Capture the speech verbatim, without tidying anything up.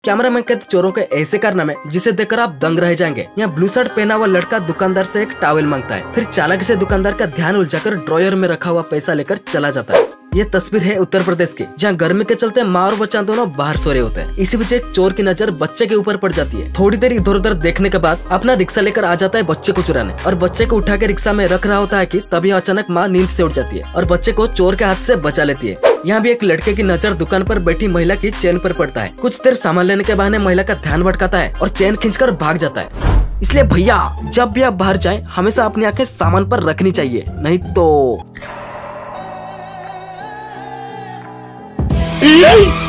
Cameraman कहते चोरों के ऐसे कारनामे जिसे देखकर आप दंग रह जाएंगे। यहाँ ब्लू शर्ट पहना हुआ लड़का दुकानदार से एक टॉवेल मांगता है, फिर चालाकी से दुकानदार का ध्यान उलझाकर ड्रॉयर में रखा हुआ पैसा लेकर चला जाता है। ये तस्वीर है उत्तर प्रदेश की, जहाँ गर्मी के चलते माँ और बच्चा दोनों बाहर सो रहे होते हैं। इसी बीच एक चोर की नजर बच्चे के ऊपर पड़ जाती है। थोड़ी देर इधर उधर देखने के बाद अपना रिक्शा लेकर आ जाता है बच्चे को चुराने, और बच्चे को उठा के रिक्शा में रख रहा होता है कि तभी अचानक माँ नींद से उठ जाती है और बच्चे को चोर के हाथ से बचा लेती है। यहाँ भी एक लड़के की नजर दुकान पर बैठी महिला की चेन पर पड़ता है। कुछ देर सामान लेने के बहाने महिला का ध्यान भटकाता है और चेन खींचकर भाग जाता है। इसलिए भैया जब भी आप बाहर जाएं हमेशा अपनी आंखें सामान पर रखनी चाहिए, नहीं तो